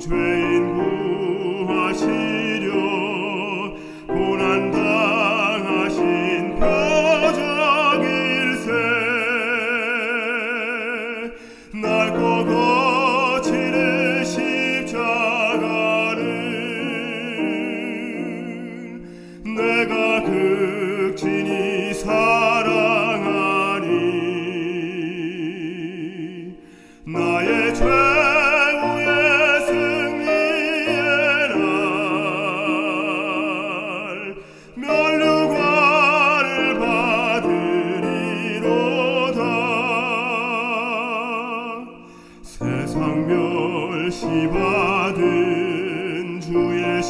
죄인 구하시려 고난당하신 표적일세. 낡고 거칠은 십자가를 내가 극진히 사랑하니 나의 최후의 승리의 날 면류관을 받으리로다. 세상 멸시받은 주의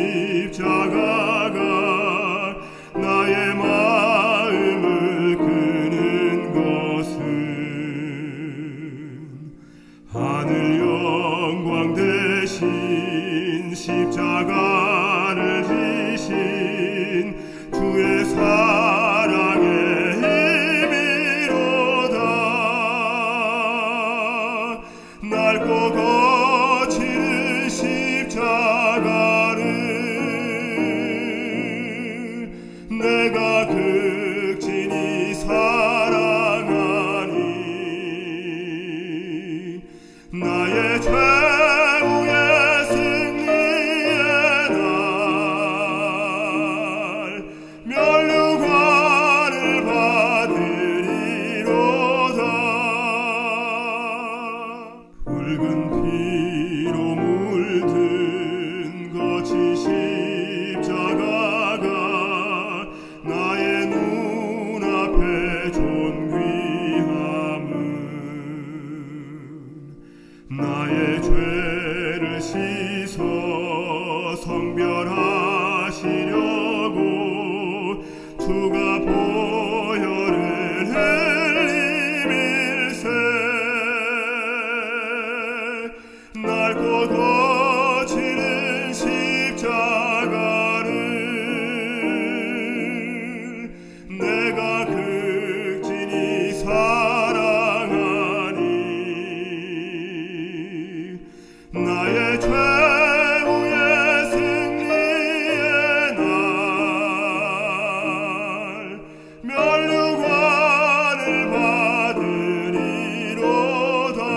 십자가가 나의 마음을 끄는 것은 하늘 영광 대신 십자가를 지신 주의 사랑의 힘이로다. 낡고 거칠은 십자가를 내가 극진히 사랑하니 나의 최후의 승리의 날 면류관을 받으리로다. 붉은 피로 물든 거친 십자가가 나의 눈앞에 존귀함은 나의 죄를 씻어 성별하시려고 주가 보혈을 흘림일세. 낡고 거칠은 십자가를 내가 극진히 사랑하니 나의 최후의 승리의 날 면류관을 받으리로다.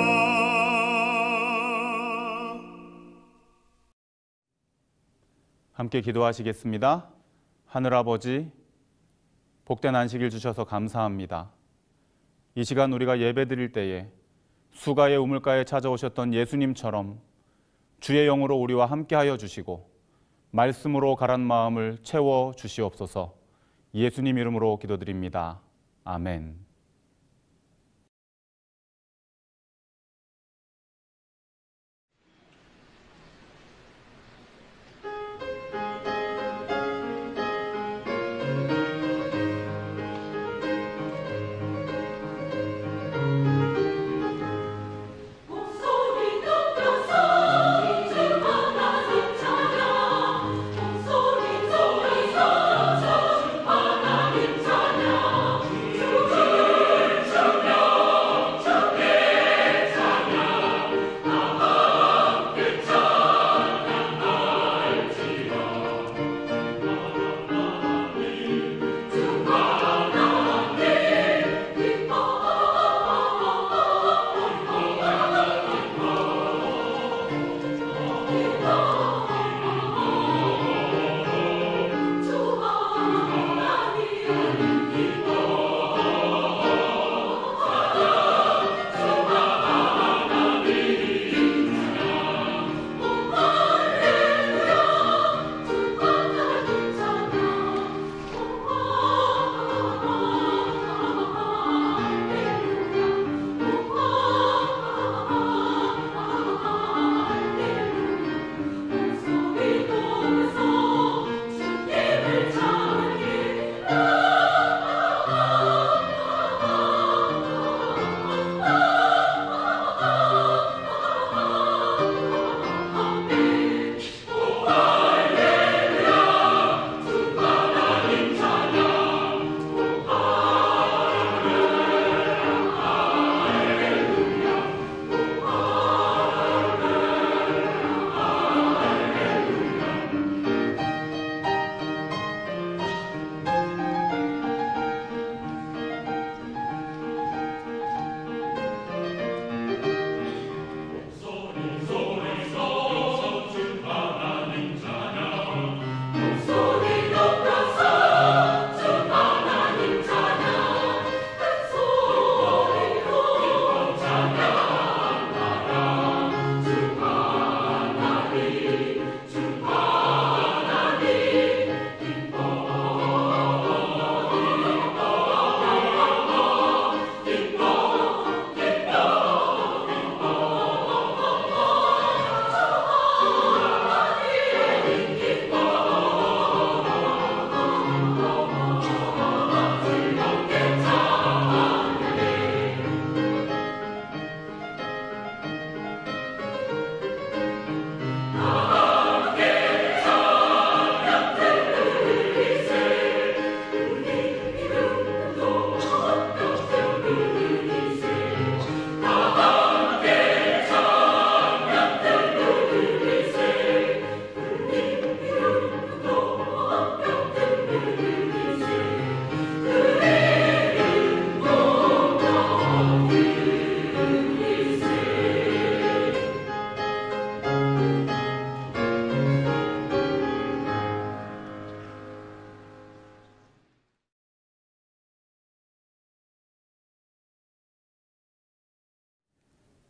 함께 기도하시겠습니다. 하늘아버지, 복된 안식일 주셔서 감사합니다. 이 시간 우리가 예배드릴 때에 수가의 우물가에 찾아오셨던 예수님처럼 주의 영으로 우리와 함께하여 주시고 말씀으로 가란 마음을 채워 주시옵소서. 예수님 이름으로 기도드립니다. 아멘. 목소리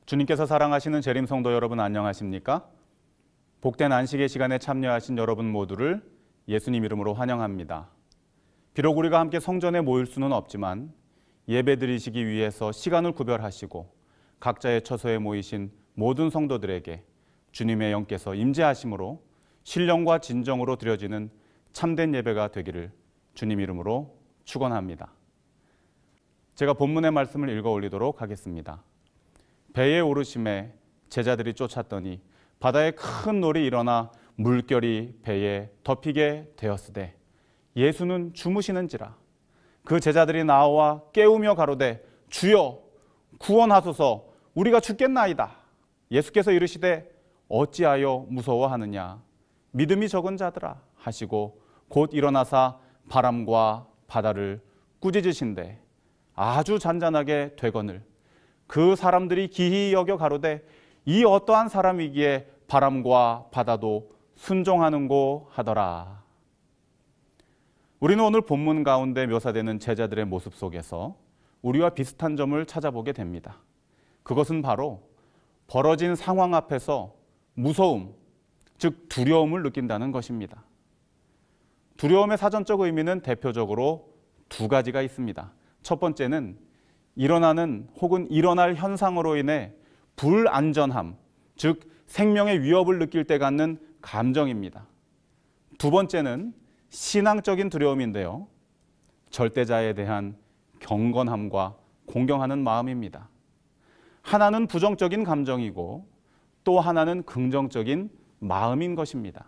주님께서 사랑하시는 재림 성도 여러분 안녕하십니까? 복된 안식의 시간에 참여하신 여러분 모두를 예수님 이름으로 환영합니다. 비록 우리가 함께 성전에 모일 수는 없지만 예배드리시기 위해서 시간을 구별하시고 각자의 처소에 모이신 모든 성도들에게 주님의 영께서 임재하심으로 신령과 진정으로 드려지는 참된 예배가 되기를 주님 이름으로 축원합니다. 제가 본문의 말씀을 읽어 올리도록 하겠습니다. 배에 오르심에 제자들이 쫓았더니 바다에 큰 놀이 일어나 물결이 배에 덮이게 되었으되 예수는 주무시는지라. 그 제자들이 나와 깨우며 가로되 주여 구원하소서, 우리가 죽겠나이다. 예수께서 이르시되 어찌하여 무서워하느냐, 믿음이 적은 자들아 하시고 곧 일어나사 바람과 바다를 꾸짖으신대 아주 잔잔하게 되거늘 그 사람들이 기히 여겨 가로되 이 어떠한 사람이기에 바람과 바다도 순종하는고 하더라. 우리는 오늘 본문 가운데 묘사되는 제자들의 모습 속에서 우리와 비슷한 점을 찾아보게 됩니다. 그것은 바로 벌어진 상황 앞에서 무서움, 즉 두려움을 느낀다는 것입니다. 두려움의 사전적 의미는 대표적으로 두 가지가 있습니다. 첫 번째는 일어나는 혹은 일어날 현상으로 인해 불안전함, 즉 생명의 위협을 느낄 때 갖는 감정입니다. 두 번째는 신앙적인 두려움인데요, 절대자에 대한 경건함과 공경하는 마음입니다. 하나는 부정적인 감정이고 또 하나는 긍정적인 마음인 것입니다.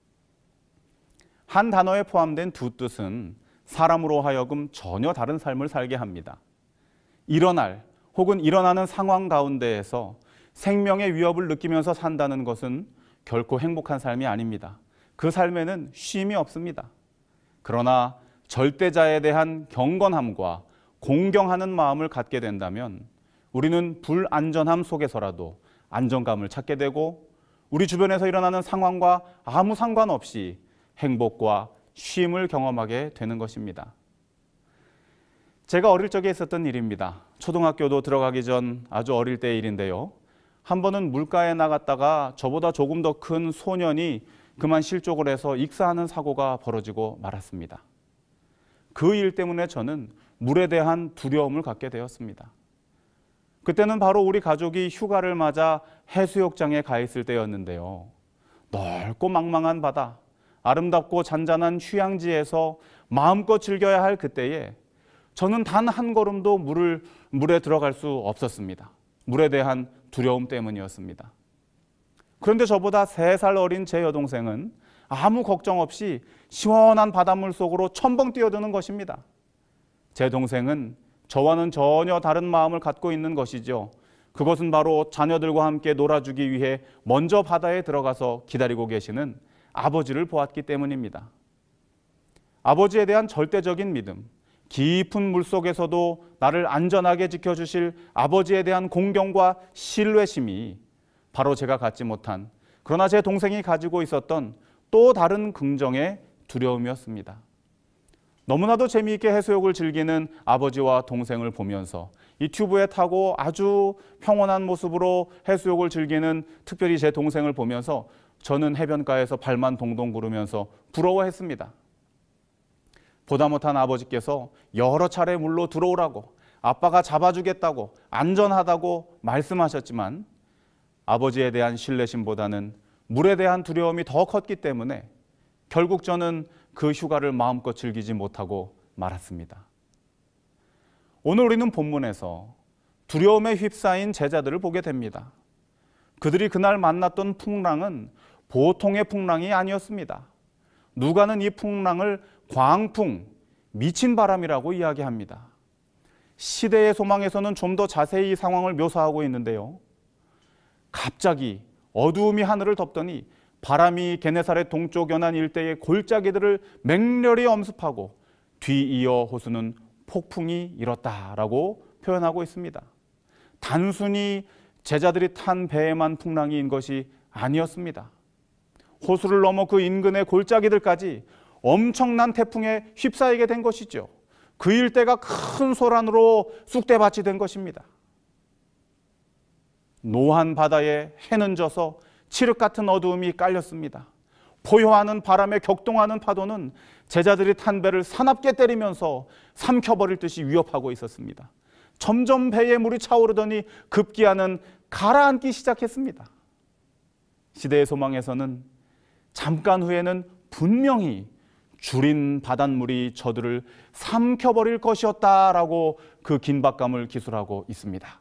한 단어에 포함된 두 뜻은 사람으로 하여금 전혀 다른 삶을 살게 합니다. 일어날 혹은 일어나는 상황 가운데에서 생명의 위협을 느끼면서 산다는 것은 결코 행복한 삶이 아닙니다. 그 삶에는 쉼이 없습니다. 그러나 절대자에 대한 경건함과 공경하는 마음을 갖게 된다면 우리는 불안전함 속에서라도 안정감을 찾게 되고 우리 주변에서 일어나는 상황과 아무 상관없이 행복과 쉼을 경험하게 되는 것입니다. 제가 어릴 적에 있었던 일입니다. 초등학교도 들어가기 전 아주 어릴 때의 일인데요. 한 번은 물가에 나갔다가 저보다 조금 더 큰 소년이 그만 실족을 해서 익사하는 사고가 벌어지고 말았습니다. 그 일 때문에 저는 물에 대한 두려움을 갖게 되었습니다. 그때는 바로 우리 가족이 휴가를 맞아 해수욕장에 가 있을 때였는데요. 넓고 망망한 바다, 아름답고 잔잔한 휴양지에서 마음껏 즐겨야 할 그때에 저는 단 한 걸음도 물에 들어갈 수 없었습니다. 물에 대한 두려움 때문이었습니다. 그런데 저보다 3살 어린 제 여동생은 아무 걱정 없이 시원한 바닷물 속으로 첨벙 뛰어드는 것입니다. 제 동생은 저와는 전혀 다른 마음을 갖고 있는 것이죠. 그것은 바로 자녀들과 함께 놀아주기 위해 먼저 바다에 들어가서 기다리고 계시는 아버지를 보았기 때문입니다. 아버지에 대한 절대적인 믿음, 깊은 물속에서도 나를 안전하게 지켜주실 아버지에 대한 공경과 신뢰심이 바로 제가 갖지 못한, 그러나 제 동생이 가지고 있었던 또 다른 긍정의 두려움이었습니다. 너무나도 재미있게 해수욕을 즐기는 아버지와 동생을 보면서 이 튜브에 타고 아주 평온한 모습으로 해수욕을 즐기는 특별히 제 동생을 보면서 저는 해변가에서 발만 동동 구르면서 부러워했습니다. 보다 못한 아버지께서 여러 차례 물로 들어오라고, 아빠가 잡아주겠다고, 안전하다고 말씀하셨지만 아버지에 대한 신뢰심보다는 물에 대한 두려움이 더 컸기 때문에 결국 저는 그 휴가를 마음껏 즐기지 못하고 말았습니다. 오늘 우리는 본문에서 두려움에 휩싸인 제자들을 보게 됩니다. 그들이 그날 만났던 풍랑은 보통의 풍랑이 아니었습니다. 누가는 이 풍랑을 광풍, 미친 바람이라고 이야기합니다. 시대의 소망에서는 좀 더 자세히 이 상황을 묘사하고 있는데요. 갑자기 어두움이 하늘을 덮더니 바람이 게네사렛 동쪽 연안 일대의 골짜기들을 맹렬히 엄습하고 뒤이어 호수는 폭풍이 일었다라고 표현하고 있습니다. 단순히 제자들이 탄 배에만 풍랑인 것이 아니었습니다. 호수를 넘어 그 인근의 골짜기들까지 엄청난 태풍에 휩싸이게 된 것이죠. 그 일대가 큰 소란으로 쑥대밭이 된 것입니다. 노한 바다에 해는 져서 칠흑 같은 어두움이 깔렸습니다. 포효하는 바람에 격동하는 파도는 제자들이 탄 배를 사납게 때리면서 삼켜버릴 듯이 위협하고 있었습니다. 점점 배에 물이 차오르더니 급기야는 가라앉기 시작했습니다. 시대의 소망에서는 잠깐 후에는 분명히 줄인 바닷물이 저들을 삼켜버릴 것이었다라고 그 긴박감을 기술하고 있습니다.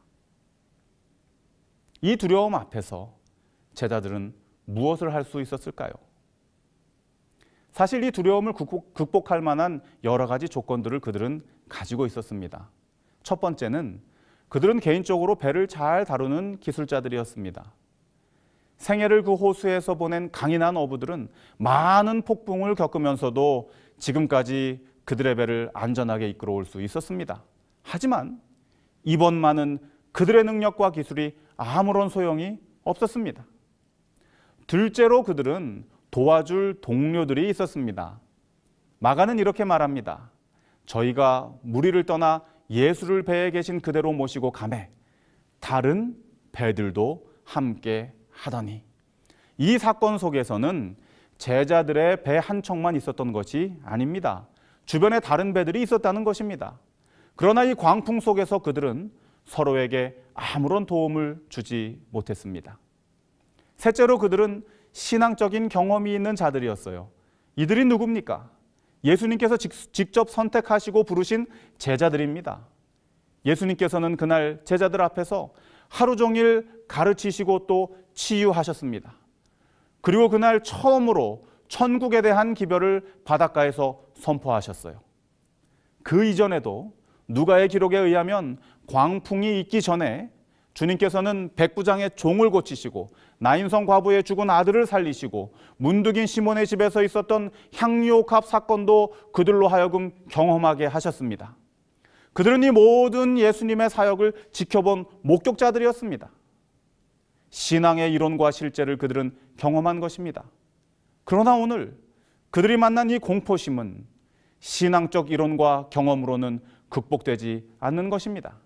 이 두려움 앞에서 제자들은 무엇을 할 수 있었을까요? 사실 이 두려움을 극복할 만한 여러 가지 조건들을 그들은 가지고 있었습니다. 첫 번째는 그들은 개인적으로 배를 잘 다루는 기술자들이었습니다. 생애를 그 호수에서 보낸 강인한 어부들은 많은 폭풍을 겪으면서도 지금까지 그들의 배를 안전하게 이끌어올 수 있었습니다. 하지만 이번만은 그들의 능력과 기술이 아무런 소용이 없었습니다. 둘째로 그들은 도와줄 동료들이 있었습니다. 마가는 이렇게 말합니다. 저희가 무리를 떠나 예수를 배에 계신 그대로 모시고 가매 다른 배들도 함께 하더니. 이 사건 속에서는 제자들의 배 한 척만 있었던 것이 아닙니다. 주변에 다른 배들이 있었다는 것입니다. 그러나 이 광풍 속에서 그들은 서로에게 아무런 도움을 주지 못했습니다. 셋째로 그들은 신앙적인 경험이 있는 자들이었어요. 이들이 누굽니까? 예수님께서 직접 선택하시고 부르신 제자들입니다. 예수님께서는 그날 제자들 앞에서 하루 종일 가르치시고 또 치유하셨습니다. 그리고 그날 처음으로 천국에 대한 기별을 바닷가에서 선포하셨어요. 그 이전에도 누가의 기록에 의하면 광풍이 있기 전에 주님께서는 백부장의 종을 고치시고 나인성 과부의 죽은 아들을 살리시고 문득인 시몬의 집에서 있었던 향유옥합 사건도 그들로 하여금 경험하게 하셨습니다. 그들은 이 모든 예수님의 사역을 지켜본 목격자들이었습니다. 신앙의 이론과 실제를 그들은 경험한 것입니다. 그러나 오늘 그들이 만난 이 공포심은 신앙적 이론과 경험으로는 극복되지 않는 것입니다.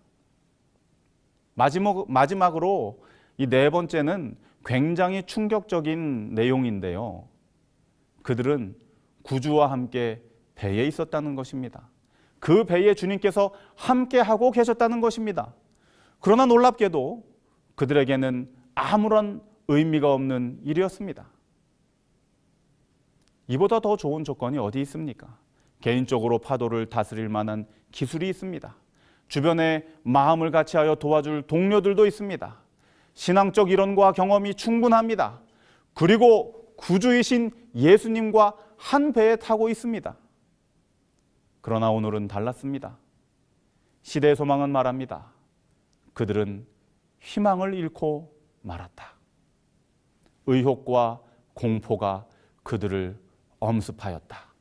마지막으로 이 네 번째는 굉장히 충격적인 내용인데요. 그들은 구주와 함께 배에 있었다는 것입니다. 그 배에 주님께서 함께하고 계셨다는 것입니다. 그러나 놀랍게도 그들에게는 아무런 의미가 없는 일이었습니다. 이보다 더 좋은 조건이 어디 있습니까? 개인적으로 파도를 다스릴 만한 기술이 있습니다. 주변에 마음을 같이하여 도와줄 동료들도 있습니다. 신앙적 이론과 경험이 충분합니다. 그리고 구주이신 예수님과 한 배에 타고 있습니다. 그러나 오늘은 달랐습니다. 시대의 소망은 말합니다. 그들은 희망을 잃고 말았다. 의혹과 공포가 그들을 엄습하였다.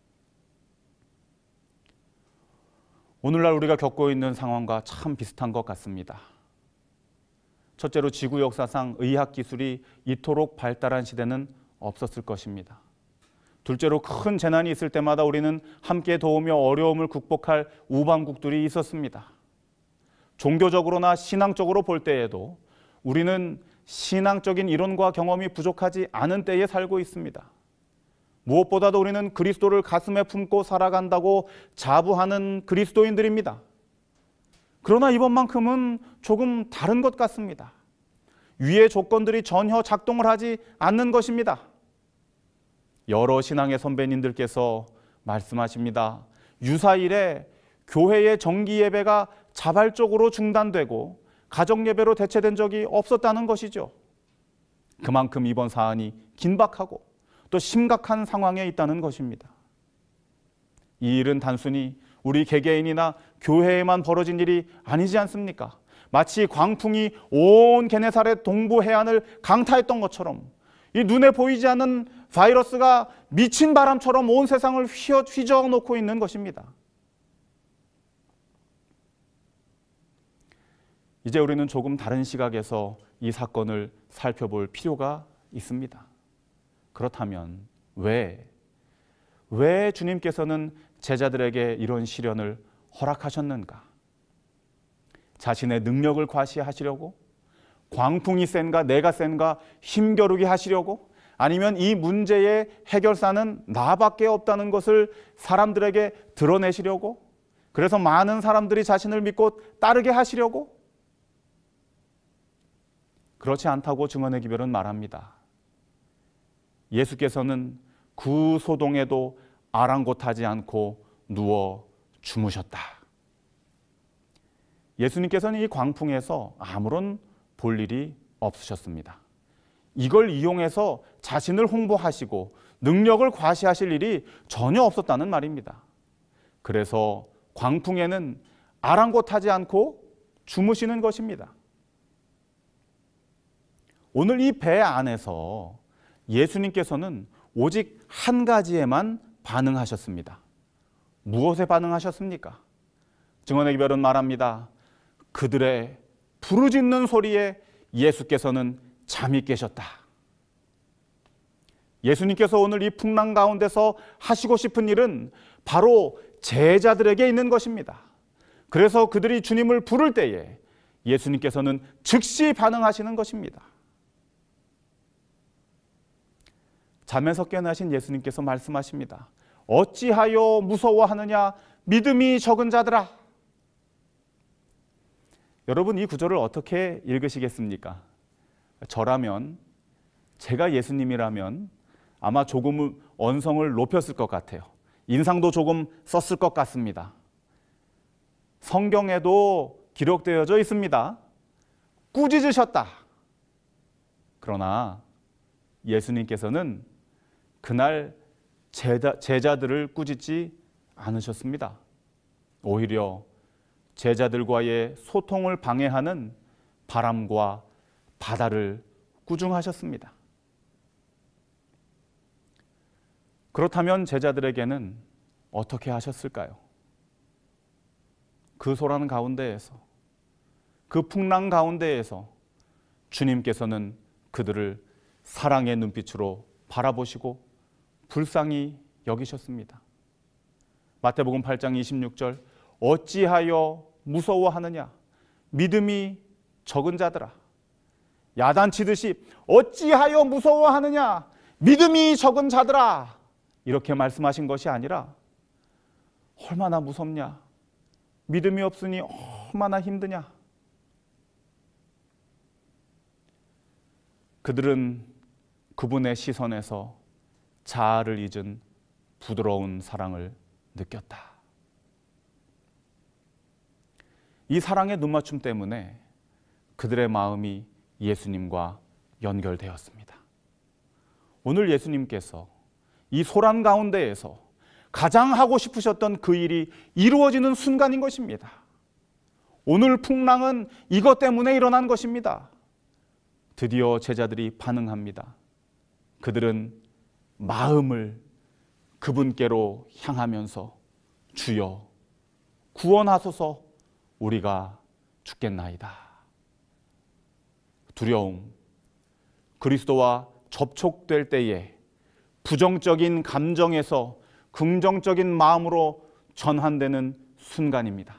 오늘날 우리가 겪고 있는 상황과 참 비슷한 것 같습니다. 첫째로 지구 역사상 의학 기술이 이토록 발달한 시대는 없었을 것입니다. 둘째로 큰 재난이 있을 때마다 우리는 함께 도우며 어려움을 극복할 우방국들이 있었습니다. 종교적으로나 신앙적으로 볼 때에도 우리는 신앙적인 이론과 경험이 부족하지 않은 때에 살고 있습니다. 무엇보다도 우리는 그리스도를 가슴에 품고 살아간다고 자부하는 그리스도인들입니다. 그러나 이번만큼은 조금 다른 것 같습니다. 위의 조건들이 전혀 작동을 하지 않는 것입니다. 여러 신앙의 선배님들께서 말씀하십니다. 유사 이래 교회의 정기 예배가 자발적으로 중단되고 가정 예배로 대체된 적이 없었다는 것이죠. 그만큼 이번 사안이 긴박하고 또 심각한 상황에 있다는 것입니다. 이 일은 단순히 우리 개개인이나 교회에만 벌어진 일이 아니지 않습니까? 마치 광풍이 온 게네사렛 동부 해안을 강타했던 것처럼 이 눈에 보이지 않는 바이러스가 미친 바람처럼 온 세상을 휘저어 놓고 있는 것입니다. 이제 우리는 조금 다른 시각에서 이 사건을 살펴볼 필요가 있습니다. 그렇다면 왜 주님께서는 제자들에게 이런 시련을 허락하셨는가? 자신의 능력을 과시하시려고? 광풍이 센가 내가 센가 힘겨루게 하시려고, 아니면 이 문제의 해결사는 나밖에 없다는 것을 사람들에게 드러내시려고, 그래서 많은 사람들이 자신을 믿고 따르게 하시려고? 그렇지 않다고 증언의 기별은 말합니다. 예수께서는 그 소동에도 아랑곳하지 않고 누워 주무셨다. 예수님께서는 이 광풍에서 아무런 볼 일이 없으셨습니다. 이걸 이용해서 자신을 홍보하시고 능력을 과시하실 일이 전혀 없었다는 말입니다. 그래서 광풍에는 아랑곳하지 않고 주무시는 것입니다. 오늘 이 배 안에서 예수님께서는 오직 한 가지에만 반응하셨습니다. 무엇에 반응하셨습니까? 증언의 기별은 말합니다. 그들의 부르짖는 소리에 예수께서는 잠이 깨셨다. 예수님께서 오늘 이 풍랑 가운데서 하시고 싶은 일은 바로 제자들에게 있는 것입니다. 그래서 그들이 주님을 부를 때에 예수님께서는 즉시 반응하시는 것입니다. 잠에서 깨어나신 예수님께서 말씀하십니다. 어찌하여 무서워하느냐 믿음이 적은 자들아. 여러분, 이 구절을 어떻게 읽으시겠습니까? 저라면, 제가 예수님이라면 아마 조금 언성을 높였을 것 같아요. 인상도 조금 썼을 것 같습니다. 성경에도 기록되어져 있습니다. 꾸짖으셨다. 그러나 예수님께서는 그날 제자들을 꾸짖지 않으셨습니다. 오히려 제자들과의 소통을 방해하는 바람과 바다를 꾸중하셨습니다. 그렇다면 제자들에게는 어떻게 하셨을까요? 그 소란 가운데에서, 그 풍랑 가운데에서 주님께서는 그들을 사랑의 눈빛으로 바라보시고 불쌍히 여기셨습니다. 마태복음 8장 26절, 어찌하여 무서워하느냐 믿음이 적은 자들아. 야단치듯이 어찌하여 무서워하느냐 믿음이 적은 자들아, 이렇게 말씀하신 것이 아니라 얼마나 무섭냐, 믿음이 없으니 얼마나 힘드냐. 그들은 그분의 시선에서 자아를 잊은 부드러운 사랑을 느꼈다. 이 사랑의 눈맞춤 때문에 그들의 마음이 예수님과 연결되었습니다. 오늘 예수님께서 이 소란 가운데에서 가장 하고 싶으셨던 그 일이 이루어지는 순간인 것입니다. 오늘 풍랑은 이것 때문에 일어난 것입니다. 드디어 제자들이 반응합니다. 그들은 마음을 그분께로 향하면서 주여 구원하소서, 우리가 죽겠나이다. 두려움, 그리스도와 접촉될 때에 부정적인 감정에서 긍정적인 마음으로 전환되는 순간입니다.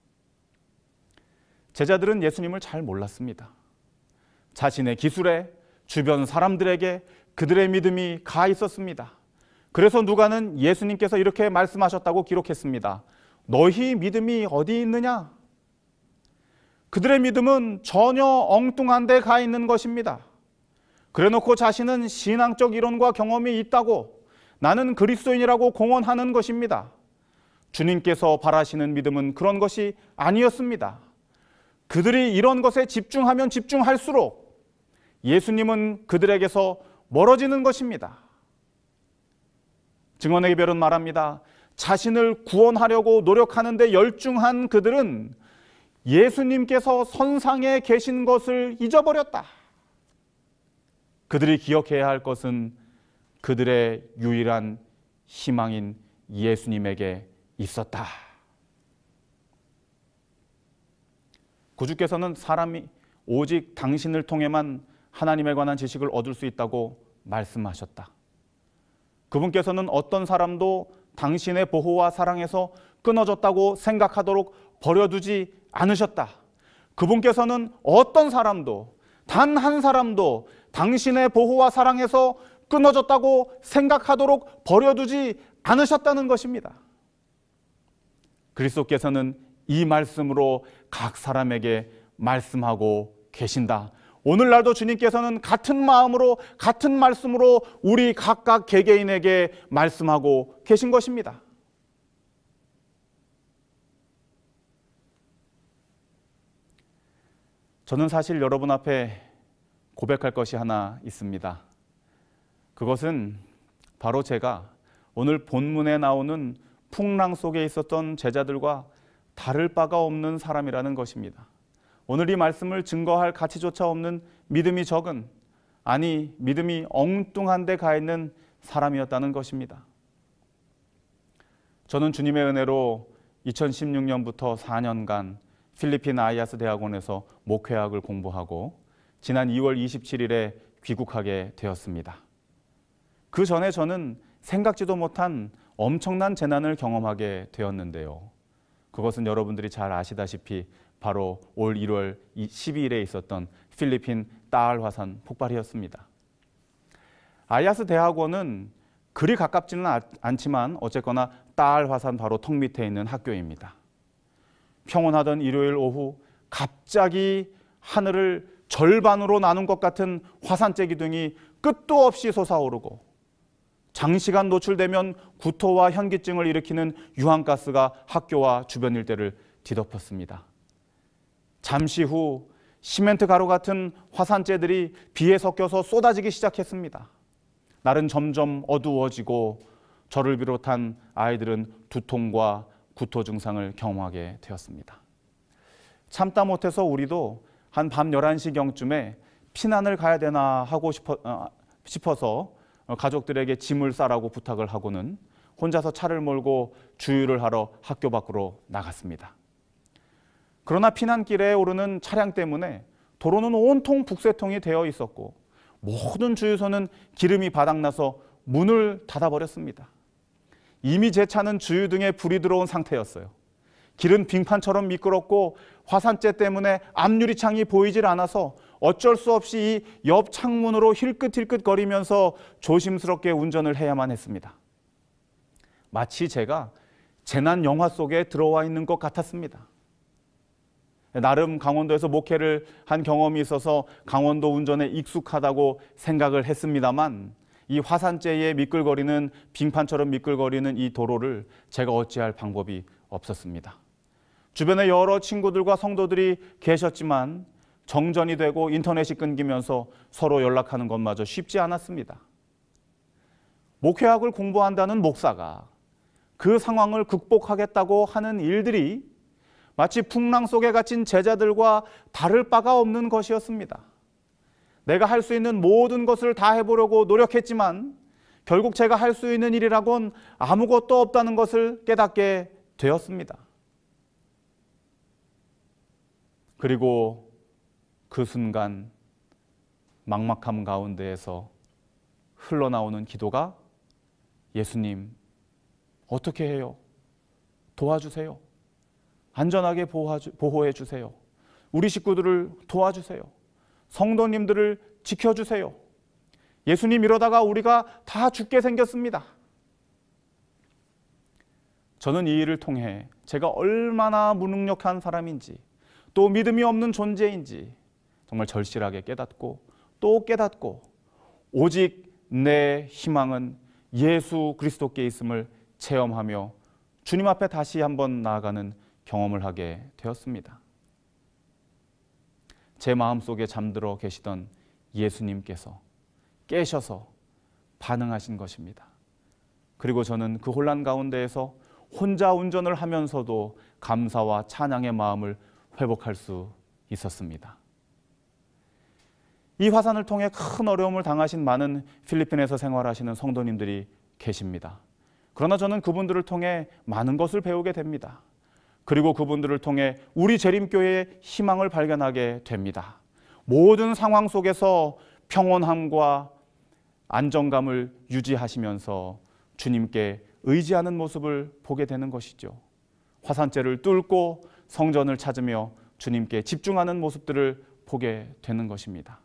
제자들은 예수님을 잘 몰랐습니다. 자신의 기술에 주변 사람들에게 그들의 믿음이 가 있었습니다. 그래서 누가는 예수님께서 이렇게 말씀하셨다고 기록했습니다. 너희 믿음이 어디 있느냐? 그들의 믿음은 전혀 엉뚱한 데 가 있는 것입니다. 그래놓고 자신은 신앙적 이론과 경험이 있다고, 나는 그리스도인이라고 공언하는 것입니다. 주님께서 바라시는 믿음은 그런 것이 아니었습니다. 그들이 이런 것에 집중하면 집중할수록 예수님은 그들에게서 멀어지는 것입니다. 증언의 기별은 말합니다. 자신을 구원하려고 노력하는 데 열중한 그들은 예수님께서 선상에 계신 것을 잊어버렸다. 그들이 기억해야 할 것은 그들의 유일한 희망인 예수님에게 있었다. 구주께서는 사람이 오직 당신을 통해만 하나님에 관한 지식을 얻을 수 있다고 말씀하셨다. 그분께서는 어떤 사람도 당신의 보호와 사랑에서 끊어졌다고 생각하도록 버려두지 않으셨다. 그분께서는 어떤 사람도 단 한 사람도 당신의 보호와 사랑에서 끊어졌다고 생각하도록 버려두지 않으셨다는 것입니다. 그리스도께서는 이 말씀으로 각 사람에게 말씀하고 계신다. 오늘날도 주님께서는 같은 마음으로 같은 말씀으로 우리 각각 개개인에게 말씀하고 계신 것입니다. 저는 사실 여러분 앞에 고백할 것이 하나 있습니다. 그것은 바로 제가 오늘 본문에 나오는 풍랑 속에 있었던 제자들과 다를 바가 없는 사람이라는 것입니다. 오늘 이 말씀을 증거할 가치조차 없는 믿음이 적은, 아니 믿음이 엉뚱한 데 가 있는 사람이었다는 것입니다. 저는 주님의 은혜로 2016년부터 4년간 필리핀 아이아스 대학원에서 목회학을 공부하고 지난 2월 27일에 귀국하게 되었습니다. 그 전에 저는 생각지도 못한 엄청난 재난을 경험하게 되었는데요. 그것은 여러분들이 잘 아시다시피 바로 올 1월 12일에 있었던 필리핀 따알 화산 폭발이었습니다. 아이아스 대학원은 그리 가깝지는 않지만 어쨌거나 따알 화산 바로 턱 밑에 있는 학교입니다. 평온하던 일요일 오후 갑자기 하늘을 절반으로 나눈 것 같은 화산재 기둥이 끝도 없이 솟아오르고 장시간 노출되면 구토와 현기증을 일으키는 유황가스가 학교와 주변 일대를 뒤덮었습니다. 잠시 후 시멘트 가루 같은 화산재들이 비에 섞여서 쏟아지기 시작했습니다. 날은 점점 어두워지고 저를 비롯한 아이들은 두통과 구토 증상을 경험하게 되었습니다. 참다 못해서 우리도 한 밤 11시경쯤에 피난을 가야 되나 하고 싶어서 가족들에게 짐을 싸라고 부탁을 하고는 혼자서 차를 몰고 주유를 하러 학교 밖으로 나갔습니다. 그러나 피난길에 오르는 차량 때문에 도로는 온통 북새통이 되어 있었고 모든 주유소는 기름이 바닥나서 문을 닫아버렸습니다. 이미 제 차는 주유등에 불이 들어온 상태였어요. 길은 빙판처럼 미끄럽고 화산재 때문에 앞유리창이 보이질 않아서 어쩔 수 없이 이 옆 창문으로 힐끗힐끗거리면서 조심스럽게 운전을 해야만 했습니다. 마치 제가 재난 영화 속에 들어와 있는 것 같았습니다. 나름 강원도에서 목회를 한 경험이 있어서 강원도 운전에 익숙하다고 생각을 했습니다만 이 화산재에 미끌거리는 빙판처럼 미끌거리는 이 도로를 제가 어찌할 방법이 없었습니다. 주변에 여러 친구들과 성도들이 계셨지만 정전이 되고 인터넷이 끊기면서 서로 연락하는 것마저 쉽지 않았습니다. 목회학을 공부한다는 목사가 그 상황을 극복하겠다고 하는 일들이 마치 풍랑 속에 갇힌 제자들과 다를 바가 없는 것이었습니다. 내가 할 수 있는 모든 것을 다 해보려고 노력했지만 결국 제가 할 수 있는 일이라곤 아무것도 없다는 것을 깨닫게 되었습니다. 그리고 그 순간 막막함 가운데에서 흘러나오는 기도가 예수님, 어떻게 해요? 도와주세요. 안전하게 보호해 주세요. 우리 식구들을 도와주세요. 성도님들을 지켜주세요. 예수님, 이러다가 우리가 다 죽게 생겼습니다. 저는 이 일을 통해 제가 얼마나 무능력한 사람인지 또 믿음이 없는 존재인지 정말 절실하게 깨닫고 또 깨닫고 오직 내 희망은 예수 그리스도께 있음을 체험하며 주님 앞에 다시 한번 나아가는 경험을 하게 되었습니다. 제 마음속에 잠들어 계시던 예수님께서 깨셔서 반응하신 것입니다. 그리고 저는 그 혼란 가운데에서 혼자 운전을 하면서도 감사와 찬양의 마음을 회복할 수 있었습니다. 이 화산을 통해 큰 어려움을 당하신 많은 필리핀에서 생활하시는 성도님들이 계십니다. 그러나 저는 그분들을 통해 많은 것을 배우게 됩니다. 그리고 그분들을 통해 우리 재림교회의 희망을 발견하게 됩니다. 모든 상황 속에서 평온함과 안정감을 유지하시면서 주님께 의지하는 모습을 보게 되는 것이죠. 화산재를 뚫고 성전을 찾으며 주님께 집중하는 모습들을 보게 되는 것입니다.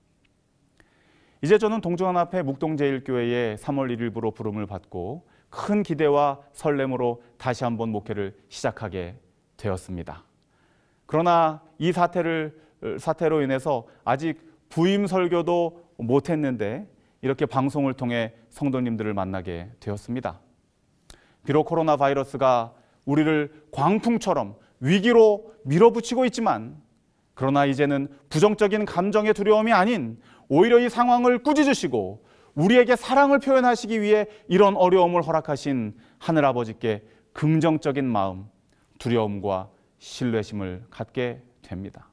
이제 저는 동주하나회 묵동제일교회에 3월 1일부로 부름을 받고 큰 기대와 설렘으로 다시 한번 목회를 시작하게 되었습니다. 그러나 이 사태로 인해서 아직 부임 설교도 못했는데 이렇게 방송을 통해 성도님들을 만나게 되었습니다. 비록 코로나 바이러스가 우리를 광풍처럼 위기로 밀어붙이고 있지만, 그러나 이제는 부정적인 감정의 두려움이 아닌 오히려 이 상황을 꾸짖으시고 우리에게 사랑을 표현하시기 위해 이런 어려움을 허락하신 하늘아버지께 긍정적인 마음, 두려움과 신뢰심을 갖게 됩니다.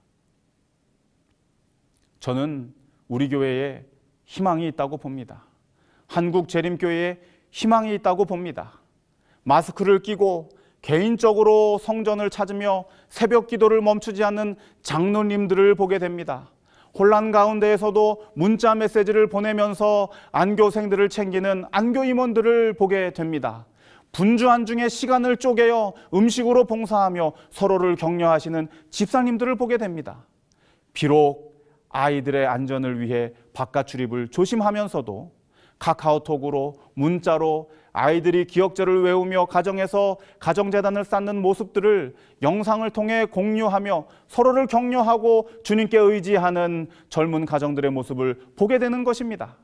저는 우리 교회에 희망이 있다고 봅니다. 한국재림교회에 희망이 있다고 봅니다. 마스크를 끼고 개인적으로 성전을 찾으며 새벽 기도를 멈추지 않는 장로님들을 보게 됩니다. 혼란 가운데에서도 문자 메시지를 보내면서 안교생들을 챙기는 안교 임원들을 보게 됩니다. 분주한 중에 시간을 쪼개어 음식으로 봉사하며 서로를 격려하시는 집사님들을 보게 됩니다. 비록 아이들의 안전을 위해 바깥 출입을 조심하면서도 카카오톡으로, 문자로 아이들이 기억절을 외우며 가정에서 가정재단을 쌓는 모습들을 영상을 통해 공유하며 서로를 격려하고 주님께 의지하는 젊은 가정들의 모습을 보게 되는 것입니다.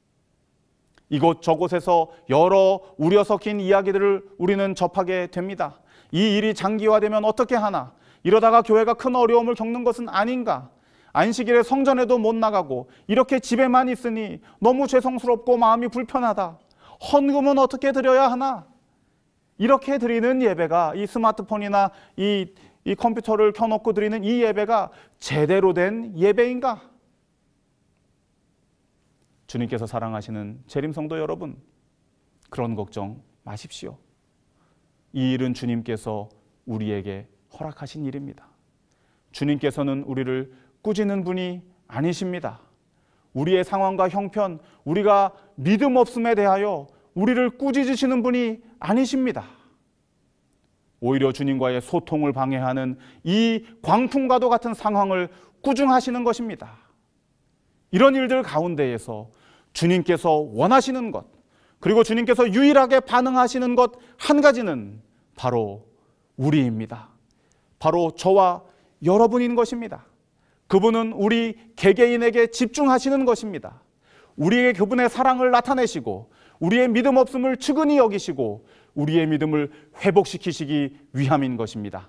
이곳저곳에서 여러 우려 섞인 이야기들을 우리는 접하게 됩니다. 이 일이 장기화되면 어떻게 하나? 이러다가 교회가 큰 어려움을 겪는 것은 아닌가? 안식일에 성전에도 못 나가고 이렇게 집에만 있으니 너무 죄송스럽고 마음이 불편하다. 헌금은 어떻게 드려야 하나? 이렇게 드리는 예배가, 이 스마트폰이나 이 컴퓨터를 켜놓고 드리는 이 예배가 제대로 된 예배인가? 주님께서 사랑하시는 재림성도 여러분, 그런 걱정 마십시오. 이 일은 주님께서 우리에게 허락하신 일입니다. 주님께서는 우리를 꾸짖는 분이 아니십니다. 우리의 상황과 형편, 우리가 믿음 없음에 대하여 우리를 꾸짖으시는 분이 아니십니다. 오히려 주님과의 소통을 방해하는 이 광풍과도 같은 상황을 꾸중하시는 것입니다. 이런 일들 가운데에서 주님께서 원하시는 것, 그리고 주님께서 유일하게 반응하시는 것 한 가지는 바로 우리입니다. 바로 저와 여러분인 것입니다. 그분은 우리 개개인에게 집중하시는 것입니다. 우리에게 그분의 사랑을 나타내시고 우리의 믿음 없음을 측은히 여기시고 우리의 믿음을 회복시키시기 위함인 것입니다.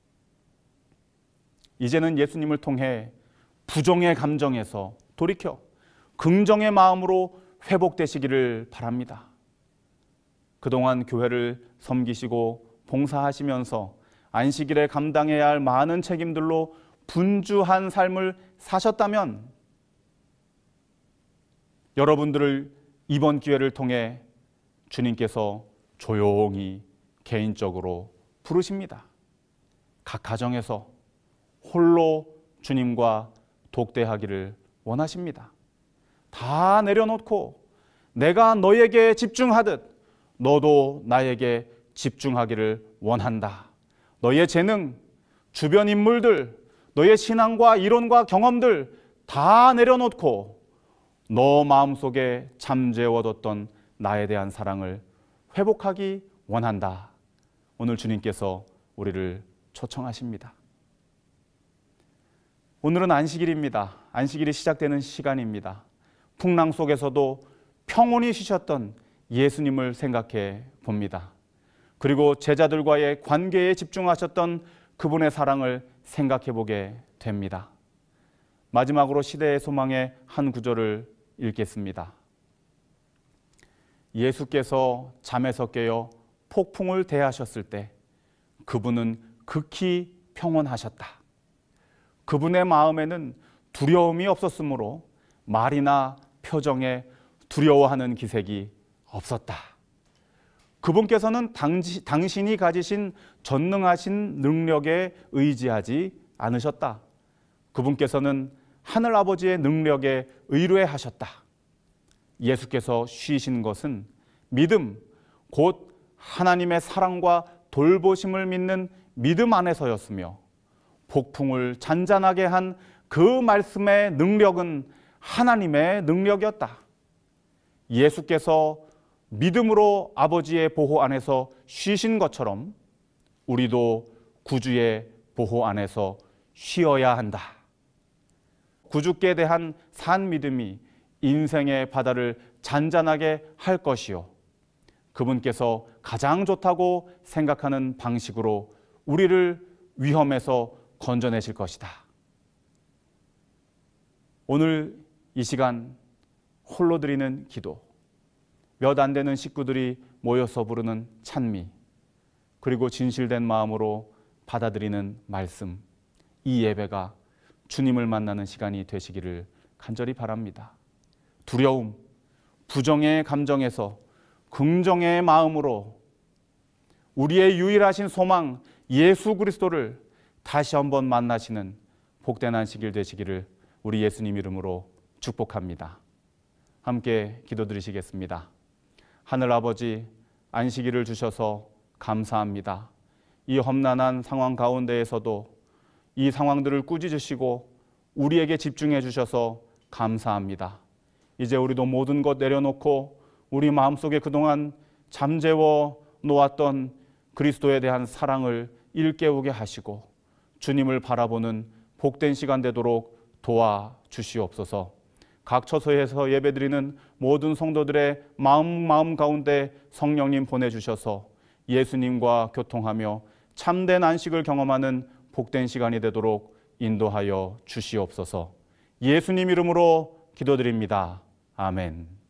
이제는 예수님을 통해 부정의 감정에서 돌이켜 긍정의 마음으로 회복되시기를 바랍니다. 그동안 교회를 섬기시고 봉사하시면서 안식일에 감당해야 할 많은 책임들로 분주한 삶을 사셨다면 여러분들을 이번 기회를 통해 주님께서 조용히 개인적으로 부르십니다. 각 가정에서 홀로 주님과 독대하기를 원하십니다. 다 내려놓고 내가 너에게 집중하듯 너도 나에게 집중하기를 원한다. 너의 재능, 주변 인물들, 너의 신앙과 이론과 경험들 다 내려놓고 너 마음속에 잠재워뒀던 나에 대한 사랑을 회복하기 원한다. 오늘 주님께서 우리를 초청하십니다. 오늘은 안식일입니다. 안식일이 시작되는 시간입니다. 풍랑 속에서도 평온히 쉬셨던 예수님을 생각해 봅니다. 그리고 제자들과의 관계에 집중하셨던 그분의 사랑을 생각해 보게 됩니다. 마지막으로 시대의 소망의 한 구절을 읽겠습니다. 예수께서 잠에서 깨어 폭풍을 대하셨을 때 그분은 극히 평온하셨다. 그분의 마음에는 두려움이 없었으므로 말이나 표정에 두려워하는 기색이 없었다. 그분께서는 당신이 가지신 전능하신 능력에 의지하지 않으셨다. 그분께서는 하늘아버지의 능력에 의뢰하셨다. 예수께서 쉬신 것은 믿음, 곧 하나님의 사랑과 돌보심을 믿는 믿음 안에서였으며 폭풍을 잔잔하게 한 그 말씀의 능력은 하나님의 능력이었다. 예수께서 믿음으로 아버지의 보호 안에서 쉬신 것처럼 우리도 구주의 보호 안에서 쉬어야 한다. 구주께 대한 산 믿음이 인생의 바다를 잔잔하게 할 것이요, 그분께서 가장 좋다고 생각하는 방식으로 우리를 위험에서 건져내실 것이다. 오늘 이 시간 홀로 드리는 기도, 몇 안 되는 식구들이 모여서 부르는 찬미, 그리고 진실된 마음으로 받아들이는 말씀, 이 예배가 주님을 만나는 시간이 되시기를 간절히 바랍니다. 두려움, 부정의 감정에서 긍정의 마음으로 우리의 유일하신 소망 예수 그리스도를 다시 한번 만나시는 복된 안식일 되시기를 우리 예수님 이름으로 축복합니다. 함께 기도드리시겠습니다. 하늘 아버지, 안식일을 주셔서 감사합니다. 이 험난한 상황 가운데에서도 이 상황들을 꾸짖으시고 우리에게 집중해 주셔서 감사합니다. 이제 우리도 모든 것 내려놓고 우리 마음속에 그동안 잠재워 놓았던 그리스도에 대한 사랑을 일깨우게 하시고 주님을 바라보는 복된 시간 되도록 도와주시옵소서. 각 처소에서 예배드리는 모든 성도들의 마음 가운데 성령님 보내주셔서 예수님과 교통하며 참된 안식을 경험하는 복된 시간이 되도록 인도하여 주시옵소서. 예수님 이름으로 기도드립니다. 아멘.